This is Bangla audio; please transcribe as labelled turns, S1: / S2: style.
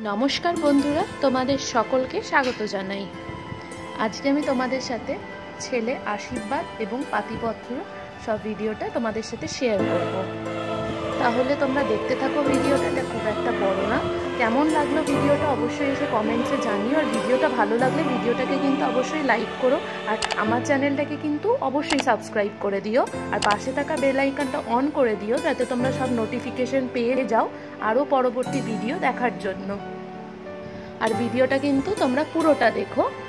S1: নমস্কার বন্ধুরা, তোমাদের সকলকে স্বাগত জানাই। আজকে আমি তোমাদের সাথে ছেলে আশীর্বাদ এবং পাতিপত্র সব ভিডিওটা তোমাদের সাথে শেয়ার করব। তাহলে তোমরা দেখতে থাকো ভিডিওটা। এটা খুব একটা বড় না। কেমন লাগলো ভিডিওটা অবশ্যই এসে কমেন্টসে জানিও। আর ভিডিওটা ভালো লাগলে ভিডিওটাকে কিন্তু অবশ্যই লাইক করো, আর আমার চ্যানেলটাকে কিন্তু অবশ্যই সাবস্ক্রাইব করে দিও, আর পাশে থাকা বেল আইকনটা অন করে দিও যাতে তোমরা সব নোটিফিকেশন পেয়ে যাও আরও পরবর্তী ভিডিও দেখার জন্য। আর ভিডিওটা কিন্তু তোমরা পুরোটা দেখো।